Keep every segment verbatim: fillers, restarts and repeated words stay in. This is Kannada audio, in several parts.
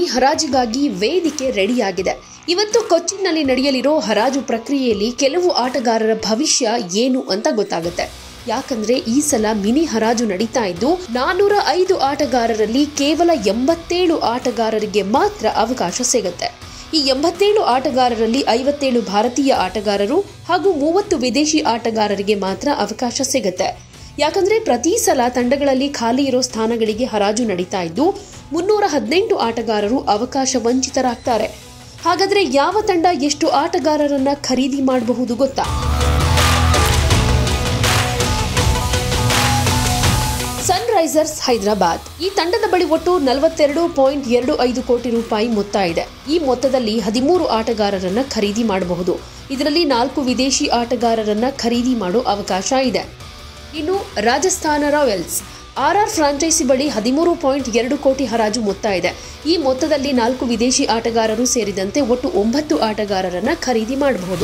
ಮಿನಿ ಹರಾಜಿಗಾಗಿ ವೇದಿಕೆ ರೆಡಿಯಾಗಿದೆ. ಇವತ್ತು ಕೊಚ್ಚಿನ್ನಲ್ಲಿ ನಡೆಯಲಿರೋ ಹರಾಜು ಪ್ರಕ್ರಿಯೆಯಲ್ಲಿ ಕೆಲವು ಆಟಗಾರರ ಭವಿಷ್ಯ ಏನು ಅಂತ ಗೊತ್ತಾಗುತ್ತೆ. ಯಾಕಂದ್ರೆ ಈ ಸಲ ಮಿನಿ ಹರಾಜು ನಡೀತಾ ಇದ್ದು ನಾನೂರ ಐದು ಆಟಗಾರರಲ್ಲಿ ಕೇವಲ ಎಂಬತ್ತೇಳು ಆಟಗಾರರಿಗೆ ಮಾತ್ರ ಅವಕಾಶ ಸಿಗುತ್ತೆ. ಈ ಎಂಬತ್ತೇಳು ಆಟಗಾರರಲ್ಲಿ ಐವತ್ತೇಳು ಭಾರತೀಯ ಆಟಗಾರರು ಹಾಗೂ ಮೂವತ್ತು ವಿದೇಶಿ ಆಟಗಾರರಿಗೆ ಮಾತ್ರ ಅವಕಾಶ ಸಿಗುತ್ತೆ. ಯಾಕಂದ್ರೆ ಪ್ರತಿ ಸಲ ತಂಡಗಳಲ್ಲಿ ಖಾಲಿ ಇರೋ ಸ್ಥಾನಗಳಿಗೆ ಹರಾಜು ನಡೀತಾ ಇದ್ದು ಮುನ್ನೂರ ಹದಿನೆಂಟು ಆಟಗಾರರು ಅವಕಾಶ ವಂಚಿತರಾಗ್ತಾರೆ. ಹಾಗಾದ್ರೆ ಯಾವ ತಂಡ ಎಷ್ಟು ಆಟಗಾರರನ್ನ ಖರೀದಿ ಮಾಡಬಹುದು ಗೊತ್ತಾ? ಸನ್ರೈಸರ್ಸ್ ಹೈದರಾಬಾದ್. ಈ ತಂಡದ ಬಳಿ ಒಟ್ಟು ನಲವತ್ತೆರಡು ಪಾಯಿಂಟ್ ಎರಡು ಐದು ಕೋಟಿ ರೂಪಾಯಿ ಮೊತ್ತ ಇದೆ. ಈ ಮೊತ್ತದಲ್ಲಿ ಹದಿಮೂರು ಆಟಗಾರರನ್ನ ಖರೀದಿ ಮಾಡಬಹುದು. ಇದರಲ್ಲಿ ನಾಲ್ಕು ವಿದೇಶಿ ಆಟಗಾರರನ್ನ ಖರೀದಿ ಮಾಡೋ ಅವಕಾಶ ಇದೆ. ಇನ್ನು ರಾಜಸ್ಥಾನ ರಾಯಲ್ಸ್. ಆರ್ಆರ್ ಫ್ರಾಂಚೈಸಿ ಬಳಿ ಹದಿಮೂರು ಪಾಯಿಂಟ್ ಎರಡು ಕೋಟಿ ಹರಾಜು ಮೊತ್ತ ಇದೆ. ಈ ಮೊತ್ತದಲ್ಲಿ ನಾಲ್ಕು ವಿದೇಶಿ ಆಟಗಾರರು ಸೇರಿದಂತೆ ಒಟ್ಟು ಒಂಬತ್ತು ಆಟಗಾರರನ್ನ ಖರೀದಿ ಮಾಡಬಹುದು.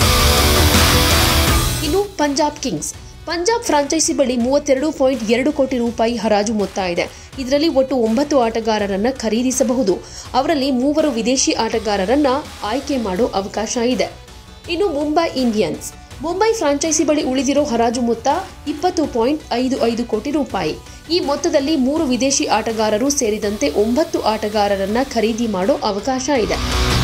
ಇನ್ನು ಪಂಜಾಬ್ ಕಿಂಗ್ಸ್. ಪಂಜಾಬ್ ಫ್ರಾಂಚೈಸಿ ಬಳಿ ಮೂವತ್ತೆರಡು ಪಾಯಿಂಟ್ ಎರಡು ಕೋಟಿ ರೂಪಾಯಿ ಹರಾಜು ಮೊತ್ತ ಇದೆ. ಇದರಲ್ಲಿ ಒಟ್ಟು ಒಂಬತ್ತು ಆಟಗಾರರನ್ನ ಖರೀದಿಸಬಹುದು. ಅವರಲ್ಲಿ ಮೂವರು ವಿದೇಶಿ ಆಟಗಾರರನ್ನ ಆಯ್ಕೆ ಮಾಡೋ ಅವಕಾಶ ಇದೆ. ಇನ್ನು ಮುಂಬೈ ಇಂಡಿಯನ್ಸ್. ಮುಂಬೈ ಫ್ರಾಂಚೈಸಿ ಬಳಿ ಉಳಿದಿರೋ ಹರಾಜು ಮೊತ್ತ ಇಪ್ಪತ್ತು ಪಾಯಿಂಟ್ ಐದು ಐದು ಕೋಟಿ ರೂಪಾಯಿ. ಈ ಮೊತ್ತದಲ್ಲಿ ಮೂರು ವಿದೇಶಿ ಆಟಗಾರರು ಸೇರಿದಂತೆ ಒಂಬತ್ತು ಆಟಗಾರರನ್ನ ಖರೀದಿ ಮಾಡೋ ಅವಕಾಶ ಇದೆ.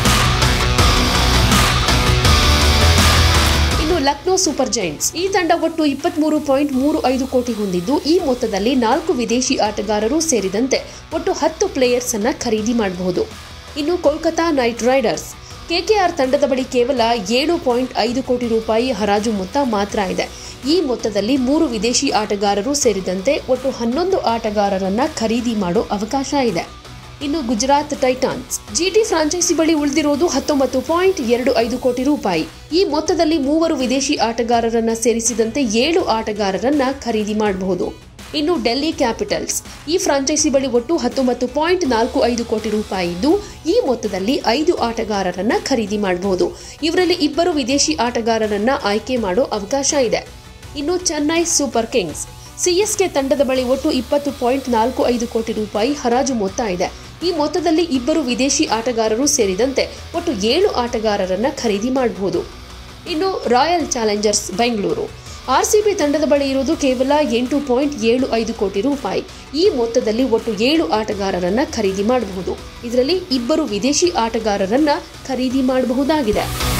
ಇನ್ನು ಲಕ್ನೋ ಸೂಪರ್ ಜೈಂಟ್ಸ್. ಈ ತಂಡ ಒಟ್ಟು ಇಪ್ಪತ್ಮೂರು ಪಾಯಿಂಟ್ ಮೂರು ಐದು ಕೋಟಿ ಹೊಂದಿದ್ದು ಈ ಮೊತ್ತದಲ್ಲಿ ನಾಲ್ಕು ವಿದೇಶಿ ಆಟಗಾರರು ಸೇರಿದಂತೆ ಒಟ್ಟು ಹತ್ತು ಪ್ಲೇಯರ್ಸ್ ಅನ್ನ ಖರೀದಿ ಮಾಡಬಹುದು. ಇನ್ನು ಕೋಲ್ಕತಾ ನೈಟ್ ರೈಡರ್ಸ್. ಕೆಕೆಆರ್ ತಂಡದ ಬಳಿ ಕೇವಲ ಏಳು ಪಾಯಿಂಟ್ ಐದು ಕೋಟಿ ರೂಪಾಯಿ ಹರಾಜು ಮೊತ್ತ ಮಾತ್ರ ಇದೆ. ಈ ಮೊತ್ತದಲ್ಲಿ ಮೂರು ವಿದೇಶಿ ಆಟಗಾರರು ಸೇರಿದಂತೆ ಒಟ್ಟು ಹನ್ನೊಂದು ಆಟಗಾರರನ್ನ ಖರೀದಿ ಮಾಡೋ ಅವಕಾಶ ಇದೆ. ಇನ್ನು ಗುಜರಾತ್ ಟೈಟಾನ್ಸ್. ಜಿಟಿ ಫ್ರಾಂಚೈಸಿ ಬಳಿ ಉಳಿದಿರೋದು ಹತ್ತೊಂಬತ್ತು ಪಾಯಿಂಟ್ ಎರಡು ಐದು ಕೋಟಿ ರೂಪಾಯಿ. ಈ ಮೊತ್ತದಲ್ಲಿ ಮೂವರು ವಿದೇಶಿ ಆಟಗಾರರನ್ನ ಸೇರಿಸಿದಂತೆ ಏಳು ಆಟಗಾರರನ್ನ ಖರೀದಿ ಮಾಡಬಹುದು. ಇನ್ನು ಡೆಲ್ಲಿ ಕ್ಯಾಪಿಟಲ್ಸ್. ಈ ಫ್ರಾಂಚೈಸಿ ಬಳಿ ಒಟ್ಟು ಹತ್ತೊಂಬತ್ತು ಪಾಯಿಂಟ್ ನಾಲ್ಕು ಐದು ಕೋಟಿ ರೂಪಾಯಿ ಇದ್ದು ಈ ಮೊತ್ತದಲ್ಲಿ ಐದು ಆಟಗಾರರನ್ನ ಖರೀದಿ ಮಾಡಬಹುದು. ಇವರಲ್ಲಿ ಇಬ್ಬರು ವಿದೇಶಿ ಆಟಗಾರರನ್ನ ಆಯ್ಕೆ ಮಾಡೋ ಅವಕಾಶ ಇದೆ. ಇನ್ನು ಚೆನ್ನೈ ಸೂಪರ್ ಕಿಂಗ್ಸ್. ಸಿಎಸ್ಕೆ ತಂಡದ ಬಳಿ ಒಟ್ಟು ಇಪ್ಪತ್ತು ಪಾಯಿಂಟ್ ನಾಲ್ಕು ಐದು ಕೋಟಿ ರೂಪಾಯಿ ಹರಾಜು ಮೊತ್ತ ಇದೆ. ಈ ಮೊತ್ತದಲ್ಲಿ ಇಬ್ಬರು ವಿದೇಶಿ ಆಟಗಾರರು ಸೇರಿದಂತೆ ಒಟ್ಟು ಏಳು ಆಟಗಾರರನ್ನ ಖರೀದಿ ಮಾಡಬಹುದು. ಇನ್ನು ರಾಯಲ್ ಚಾಲೆಂಜರ್ಸ್ ಬೆಂಗಳೂರು. ಆರ್ಸಿಬಿ ತಂಡದ ಬಳಿ ಇರುವುದು ಕೇವಲ ಎಂಟು ಪಾಯಿಂಟ್ ಏಳು ಐದು ಕೋಟಿ ರೂಪಾಯಿ. ಈ ಮೊತ್ತದಲ್ಲಿ ಒಟ್ಟು ಏಳು ಆಟಗಾರರನ್ನ ಖರೀದಿ ಮಾಡಬಹುದು. ಇದರಲ್ಲಿ ಇಬ್ಬರು ವಿದೇಶಿ ಆಟಗಾರರನ್ನ ಖರೀದಿ ಮಾಡಬಹುದಾಗಿದೆ.